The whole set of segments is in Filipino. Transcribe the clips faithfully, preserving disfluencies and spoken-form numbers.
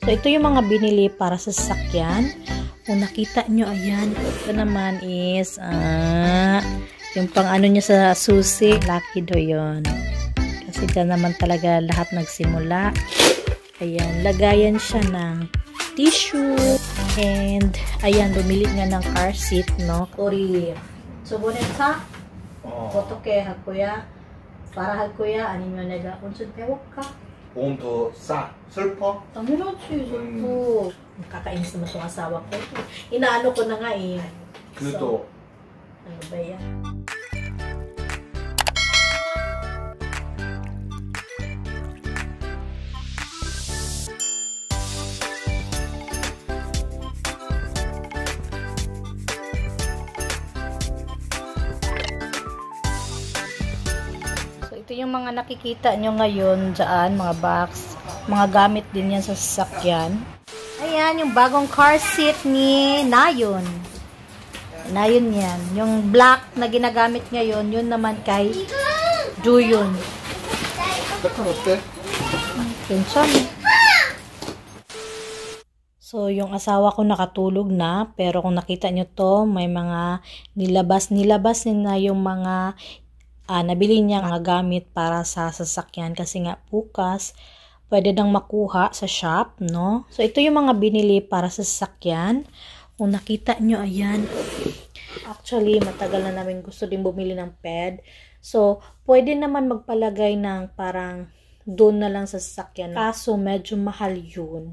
So, ito yung mga binili para sa sasakyan. Kung nakita nyo, ayan. Ito naman is, ah, yung pang ano nyo sa susi. Lucky do yun. Kasi dyan naman talaga lahat nagsimula. Ayan, lagayan siya ng tissue. And, ayan, bumili nga ng car seat, no? Ori. So, bunin sa? Foto ke, hakuya. Para hakuya, anin mo nega. Unsud pewak ka? ほんとさ、슬퍼? 당연하지, 슬퍼. Kakainis naman itong asawa ko. Inaano ko na nga eh. 그래도 ano ba yan? Ito yung mga nakikita nyo ngayon dyan, mga box, mga gamit din yan sa sasakyan. Ayan, yung bagong car seat ni Nayon. Nayon yan. Yung black na ginagamit ngayon, yun naman kay Juyon. So, yung asawa ko nakatulog na, pero kung nakita nyo to, may mga nilabas-nilabas na yung mga Uh, nabili niya mga gamit para sa sasakyan kasi nga bukas pwede nang makuha sa shop, no? So, ito yung mga binili para sa sasakyan. Kung nakita nyo, ayan. Actually, matagal na namin gusto din bumili ng ped. So, pwede naman magpalagay ng parang doon na lang sa sasakyan. Kaso, medyo mahal yun.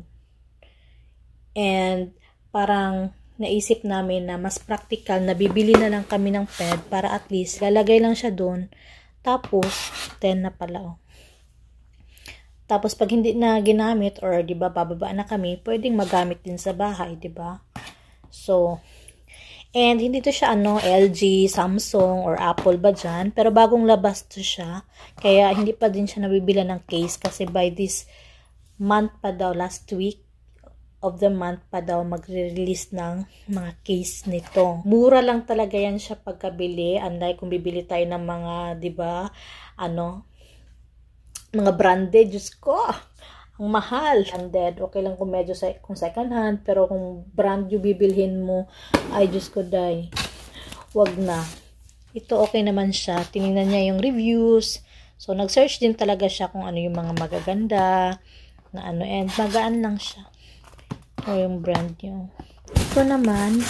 And, parang naisip namin na mas practical na bibili na lang kami ng ped para at least lalagay lang siya doon. Tapos, ten na pala, oh. Tapos, pag hindi na ginamit or, di ba, bababa na kami, pwedeng magamit din sa bahay, di ba? So, and hindi to siya, ano, L G, Samsung, or Apple ba dyan? Pero bagong labas to siya. Kaya, hindi pa din siya nabibila ng case kasi by this month pa daw, last week, of the month pa daw magre-release ng mga case nito. Mura lang talaga yan siya pagkabili. Unlike kung bibili tayo ng mga, di ba, ano, mga branded. Diyos ko, ang mahal. Branded, okay lang kung medyo sa, kung second hand, pero kung brand yung bibilhin mo, ay Diyos ko, day. Wag na. Ito okay naman siya. Tinignan niya yung reviews. So, nag-search din talaga siya kung ano yung mga magaganda, na ano, and magaan lang siya. O yung brand nyo. Ito naman,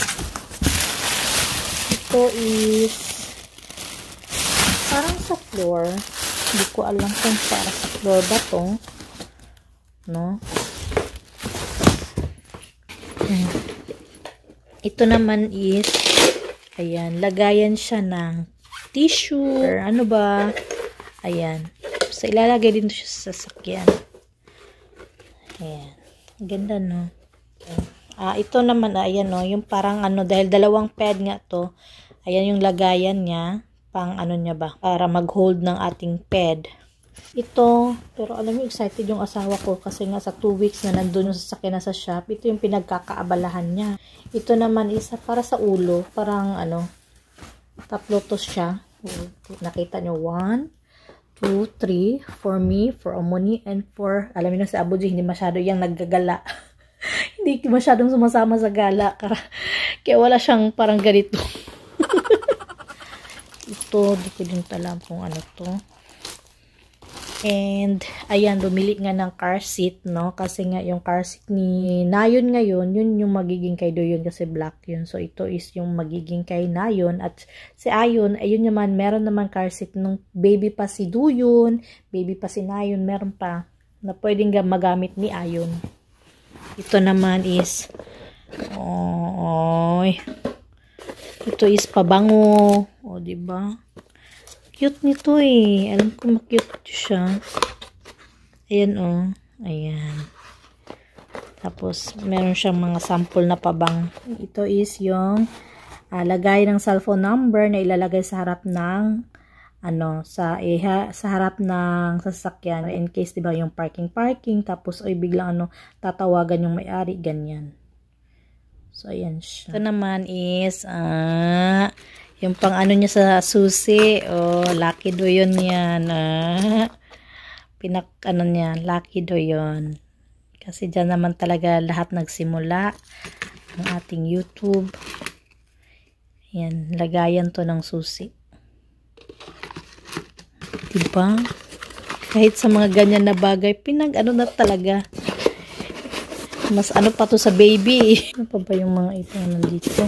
ito is parang sa floor. Hindi ko alam kung para sa floor ba to. No? Hmm. Ito naman is, ayan, lagayan siya ng tissue. Or ano ba? Ayan. So, ilalagay din siya sa sasakyan. Ayan. Ganda, no? Ah, ito naman, ayan, no, yung parang ano, dahil dalawang ped nga to, ayan yung lagayan niya, pang ano niya ba, para mag-hold ng ating ped. Ito, pero alam mo, excited yung asawa ko kasi nga sa two weeks na nandun yung sasakyan na sa shop, ito yung pinagkakaabalahan niya. Ito naman isa para sa ulo, parang ano, tatlo to siya. Nakita nyo, one, two, three, for me, for Omoni, and for, alam mo na sa Abuji, hindi masyado yung naggagala. Hindi masyadong sumasama sa gala. Kaya wala siyang parang ganito. Ito, di ko din alam kung ano to. And, ayan, bumili nga ng car seat, no? Kasi nga yung car seat ni Nayon ngayon, yun yung magiging kay Doyon kasi black yun. So, ito is yung magiging kay Nayon. At si Ayon, ayun naman, meron naman car seat nung baby pa si Doyon, baby pa si Nayon, meron pa na pwedeng magamit ni Ayon. Ito naman is, oy, ito is pabango. O, diba? Cute nito eh. Alam ko ma-cute siya. Ayan, o. Oh. Ayan. Tapos, meron siyang mga sample na pabang. Ito is yung uh, lagay ng cellphone number na ilalagay sa harap ng ano, sa iha, sa harap ng sasakyan in case 'di ba yung parking parking tapos ay biglang ano tatawagan yung may-ari ganyan. So ayan siya. Ito naman is ah yung pang ano niya sa susi. Oh, lucky do yun yan. Ah. Pinak ano niya, lucky do yun. Kasi dyan naman talaga lahat nagsimula ng ating YouTube. Yan, lagayan to ng susi. Diba? Kahit sa mga ganyan na bagay, pinag ano na talaga. Mas ano pa to sa baby. Ano pa ba yung mga ito nandito?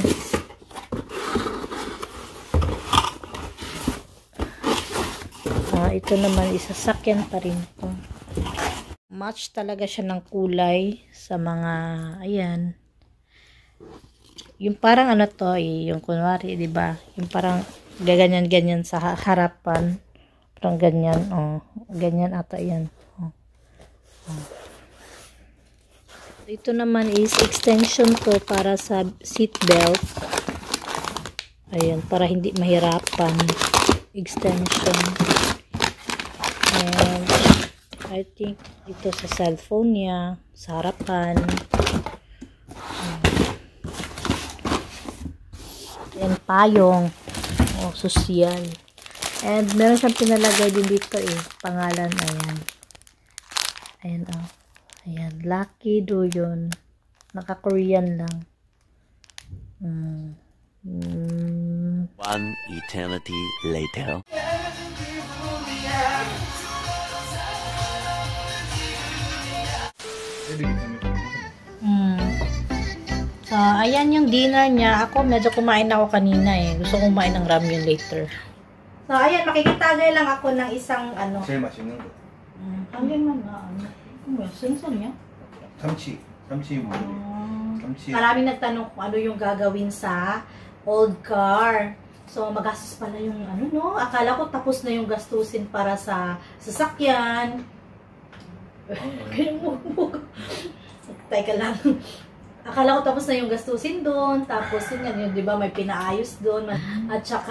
Ah, ito naman, isasakyan pa rin to. Match talaga siya ng kulay sa mga, ayan. Yung parang ano to, eh, yung kunwari, di ba? Yung parang gaganyan-ganyan sa harapan. Parang ganyan, oh. Ganyan ata yan. Oh. Oh. Ito naman is extension to para sa seat belt. Ayan, para hindi mahirapan. Extension. And I think ito sa cellphone niya, sa harapan. And payong. Oh, sosyal. And meron siyang pinalagay din dito eh. Pangalan, ayan. Ayan, oh. Ayan, Lucky Do yun. Naka-Korean lang. Hmm. Hmm. One eternity later. Hmm. So, ayan yung dinner niya. Ako, medyo kumain ako kanina eh. Gusto kong kumain ng ramyun later. So, ayan, makikitagay lang ako ng isang ano. 제일 맛있는 거. Hmm. Hanggang man na. Ano? Ano? Sensan niya? 참치. 참치 뭐. Um, 참치. Maraming nagtanong kung ano yung gagawin sa old car. So, magastos pala yung ano, no? Akala ko tapos na yung gastusin para sa sasakyan. Kinumugmug. Teka lang. Akala ko tapos na yung gastusin doon. Tapos, yun yan, yun, di ba, may pinaayos doon. At saka,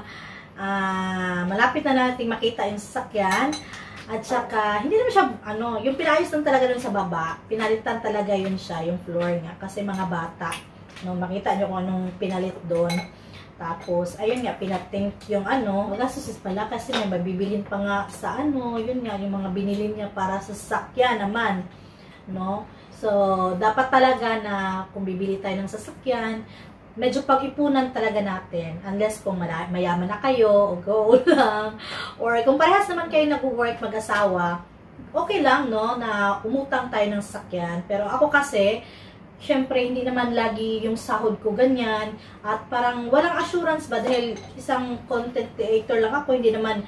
uh, malapit na nating makita yung sasakyan. At saka, hindi naman siya, ano, yung pinaayos lang talaga doon sa baba. Pinalitan talaga yun siya, yung floor nga. Kasi mga bata, no, makita nyo kung anong pinalit doon. Tapos, ayun nga, pinatink yung ano, magastusis pala kasi may mabibilin pa nga sa ano, yun nga, yung mga binili niya para sa sasakyan naman, no? So, dapat talaga na kung bibili tayo ng sasakyan, medyo pag-ipunan talaga natin. Unless kung mayaman na kayo, o go lang. Or kung parehas naman kayo nag-work mag-asawa, okay lang, no, na umutang tayo ng sasakyan. Pero ako kasi, syempre, hindi naman lagi yung sahod ko ganyan. At parang walang assurance ba? Dahil isang content creator lang ako, hindi naman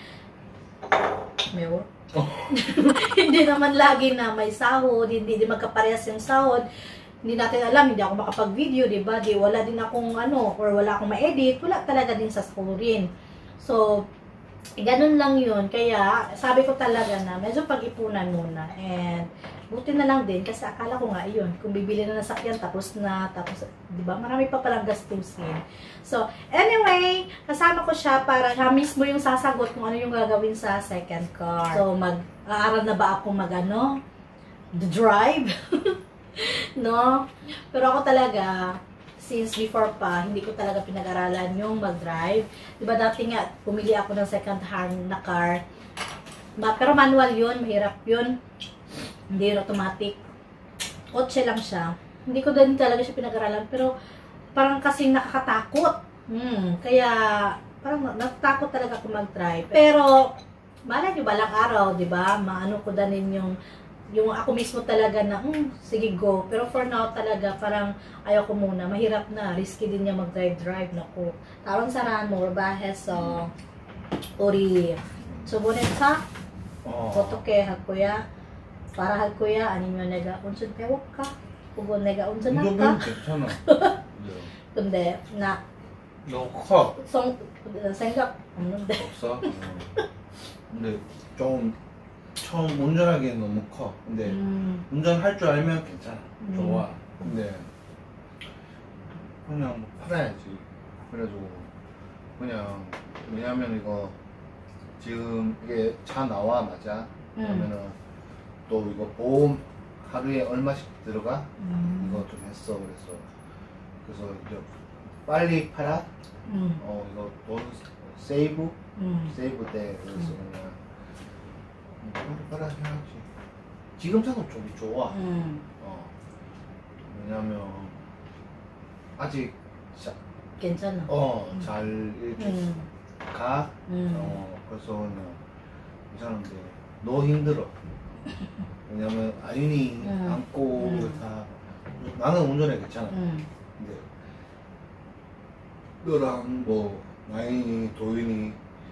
may work. Oh. Hindi naman lagi na may sahod, hindi din magkaparehas yung sahod. Hindi natin alam, hindi ako makapag-video, di ba? Di wala din akong ano, or wala akong ma-edit, wala talaga din sa sahurin. So, eh, ganun lang yun. Kaya, sabi ko talaga na medyo pag-ipunan muna. And, buti na lang din, kasi akala ko nga yun, kung bibili na ng sakyan, tapos na, tapos, di ba? Marami pa palang gastusin. So, anyway, kasama ko siya para siya mismo yung sasagot kung ano yung gagawin sa second car. So, mag-aaral na ba ako mag-ano? The drive? No? Pero ako talaga, since before pa, hindi ko talaga pinag-aralan yung mag-drive. Diba dati nga, pumili ako ng second hand na car. Ma pero manual yun, mahirap yun. Hindi yun automatic. Kotse lang siya. Hindi ko din talaga siya pinag-aralan, pero parang kasing nakakatakot. Hmm, kaya parang natatakot talaga ako mag-drive. Pero, malay nyo balang araw, diba? Maano ko danin yung yung ako mismo talaga na, hmm, sige go. Pero for now talaga, parang ayaw ko muna. Mahirap na. Risky din niya mag-drive-drive. Naku. Tarong saran mo, bahes, so, ori. Subunin sa, koto ke, hakuya. Para hakuya, anim yung nega, unsun kewak ka. Kugon nega, unsun na ka. 괜찮아. Kundi, na, 너무 커. song, 생각 없는데. 없어? 어. 근데 좀 처음 운전하기엔 너무 커. 근데 음. 운전할 줄 알면 괜찮아. 음. 좋아. 근데 그냥 뭐 팔아야지. 그래가지고 그냥 왜냐면 이거 지금 이게 차 나와 맞아. 그러면은 또 이거 보험 하루에 얼마씩 들어가? 음. 이거 좀 했어. 그래서 그래서 이제 빨리 팔아. 음. 어 이거 돈 세이브. 음. 세이브 때 그래서 그냥 빨리 팔아 해야지. 지금 차도 좀 좋아. 음. 어. 왜냐면 아직 자, 괜찮아. 어, 음. 잘 이렇게 음. 가. 음. 어, 그래서 그냥 괜찮은데 너 힘들어. 왜냐면 아윤이 음. 안고 음. 다 나는 운전해 괜찮아. 음. 근데 너랑 뭐 나인이 도윤이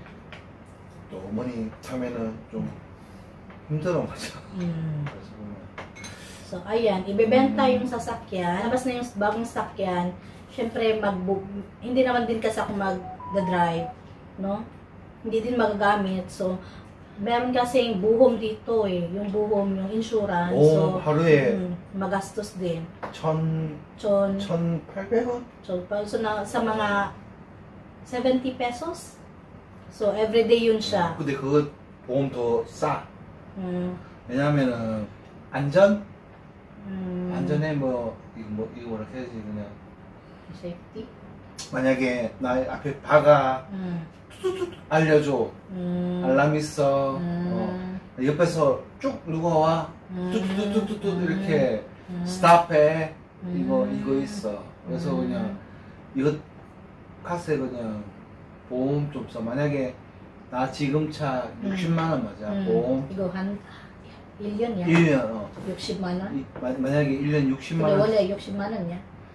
또 어머니 타면은 좀 힘들어 맞아. Mm. 그래서 보면 So, ayan, ibebenta Mm. yung sasakyan. Labas na yung bagong sasakyan. Siyempre, mag hindi naman din kasi ako mag-drive, no? Hindi din magagamit. So, meron kasi buhom dito eh. Yung buhom, yung insurance. 오, so, 하루에 mm, magastos din. 천, So, 천팔백 원? so, pa- so na, sa mga seventy pesos. So, everyday yun siya. 근데 그거 보험 더 싸. Mm. 왜냐면은 안전? Mm. 안전에 뭐 이거 뭐 이거 뭐라 해야지 그냥 Safety. 만약에 나 앞에 박아 Mm. 알려줘. Mm. 알람 있어. Mm. 어. 옆에서 쭉 누가 와. Mm. 뚝뚝뚝뚝뚝 이렇게 Mm. 스탑해. 이거 음. 이거 있어. 그래서 음. 그냥 이거 카세 그냥 보험 좀 써. 만약에 나 지금 차 음. 육십만 원 맞아. Mm. 보험 Igo, han, 일 년이야. 일 년 어. 육십만 원? 이, 마, 만약에 일 년 육십만 근데 원. 원래 육십만 원이야.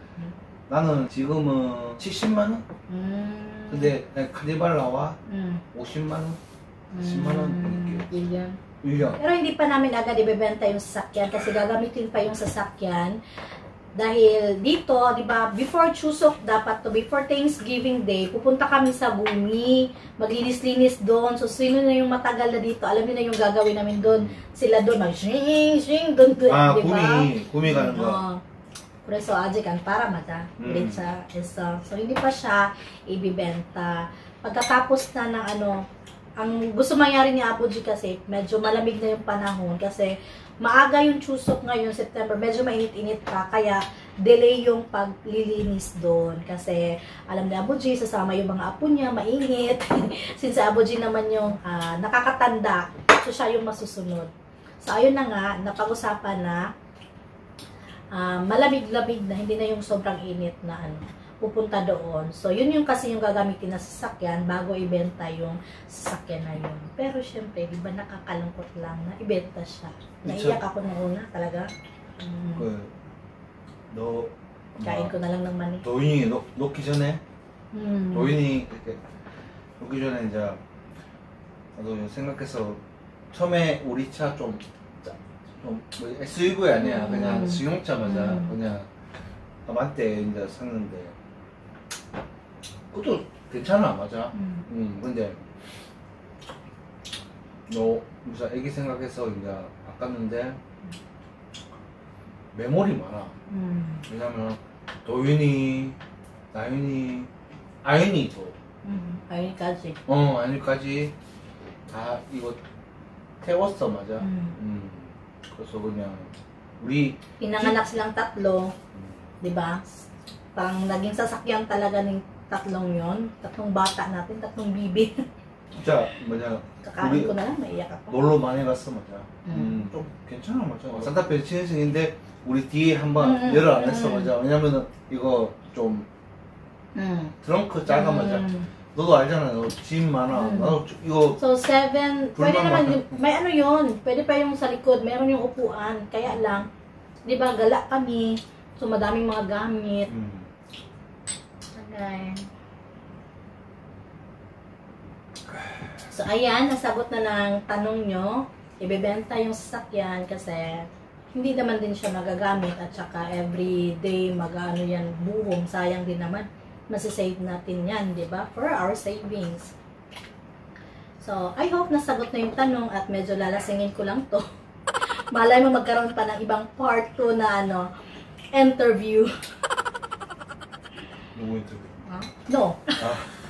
나는 지금은 칠십만 원? 음. 근데 그냥 카니발 나와 음. 오십만 원? 십만 원 이렇게 일 년. 일 년. Pero hindi pa namin agad ibebenta yung sasakyan kasi gagamitin pa yung sasakyan. Dahil dito, di ba, before Chuseok dapat to, before Thanksgiving Day, pupunta kami sa Bumi, maglinis-linis doon. So, sino na yung matagal na dito? Alam niyo na yung gagawin namin doon. Sila doon, mag-shing, shing, doon, doon, 아 di ba? 구미 구미 가는 거. Oo. Preso adik ang para mata. Mm. Ulit sa isa. So, hindi pa siya ibibenta. Pagkatapos na ng ano, ang gusto mangyari ni Apo G kasi, medyo malamig na yung panahon kasi maaga yung Chuseok ngayon, September, medyo mainit-init pa, kaya delay yung paglilinis doon. Kasi alam ni Apo G, sasama yung mga apo niya, mainit. Since Apo G naman yung ah, nakakatanda, so siya yung masusunod. So ayun na nga, napag-usapan na ah, malamig-lamig na, hindi na yung sobrang init na ano, pupunta doon. So, yun yung kasi yung gagamitin na sasakyan bago ibenta yung sasakyan na yun. Pero, syempre, di ba nakakalungkot lang na ibenta siya. Naiyak ako nung una, talaga. Mm. 그, 너 Kain ko na lang ng mani. 도윤이 놓, 놓기 전에 Mm. 도윤이 이렇게 놓기 전에 이제 나도 생각해서 처음에 우리 차 좀 좀 뭐 에스유브이 아니야. 음. 그냥 승용차 맞아. 음. 그냥 아마때 이제 샀는데 그것도 괜찮아 맞아. Mm. 음 근데 너 무슨 애기 생각해서 이제 아꼈는데 메모리 많아. Mm. 왜냐면 도윤이, 나윤이, 아윤이도 Mm. Ayun kasi. 어 아윤이까지 다 이거 태웠어 맞아. Mm. 음 그래서 그냥 우리 Pinanganak silang tatlo, 음, di ba? Parang naging sasakyan talaga ng tatlong yon, tatlong bata natin, tatlong bibi. 진짜 뭐냐 Kakain 우리 ko na lang, naiyak ako. 놀러 많이 갔어 맞아. 음. 음, 좀 괜찮아 맞아. 산타페 친해지는데 우리 뒤에 한번 음, 음, 열어 안 음, 했어 음. 맞아. 왜냐면은 이거 좀 Mm. 트렁크 작아 맞아. Mm. 너도 알잖아. 너 짐 많아. 음. 나도 좀- 이거 So, seven, pwede Pulman naman ba? yung, may ano yun, pwede pa yung sa likod, meron yung upuan, kaya lang, di ba, gala kami, so madaming mga gamit. 음, Okay. So, ayan, nasagot na ng tanong nyo, ibebenta yung sasakyan kasi hindi naman din siya magagamit at saka everyday mag-ano yan, buhong, sayang din naman. Masisave natin yan, di ba? For our savings. So, I hope nasagot na yung tanong at medyo lalasingin ko lang to. Malay mo magkaroon pa ng ibang part two na ano, interview. 누구 인터뷰? Huh? No. 아,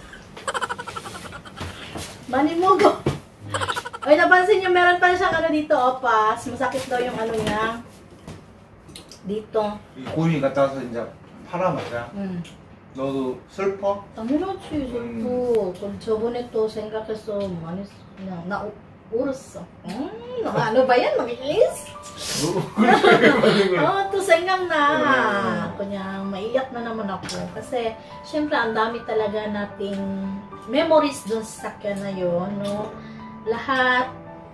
Manimugo. Ay, napansin nyo, meron pa siyang ano dito, opas. Masakit daw yung ano niya. Dito. 이 고인이 갔다 와서 이제 팔아 맞아. Hmm. 너도 슬퍼? 당연하지, 음. 슬프. 그럼 저번에 또 생각해서 많이, 그냥, 나, Urso. Hmm, ano ba yan? Mag-iis? 뭐, Oh, to sengang na. Kunya, maiyak na naman ako. Kasi, syempre, ang dami talaga nating memories dun sa sakyan na yun, no? Lahat.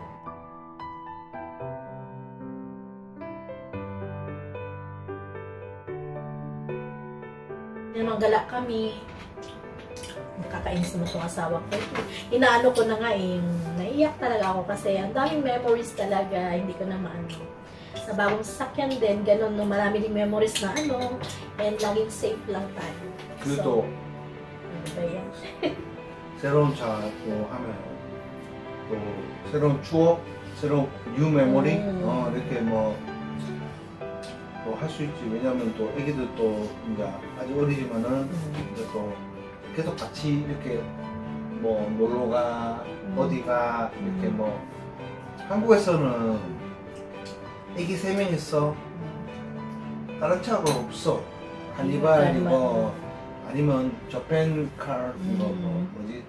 Manggala kami. Nakakainis naman itong asawa ko. Inaano ko na nga eh. Naiyak talaga ako kasi ang daming memories talaga. Hindi ko na maano. Sa bagong sasakyan din, ganun, no, marami din memories na ano. And laging safe lang tayo. 그래도 ano ba yan? 새로운 차 또 하면 또 새로운 추억, 새로운 뉴 메모리 음. 어, 이렇게 뭐 또 할 수 있지. 왜냐면 또 애기들 또 이제 아직 어리지만은 음. 이제 또 계속 같이 이렇게 뭐 놀러가 음. 어디가 이렇게 음. 뭐 한국에서는 애기 세 명 있어. 다른 차가 없어. 카니발 카니발. 이거 아니면 저펜 카 이거 음. 뭐 뭐지?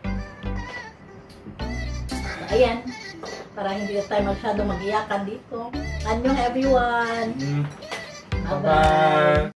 Ayan. Para hindi na tayo masyado mag-iyakan dito. Annyeong everyone! 음. Bye-bye!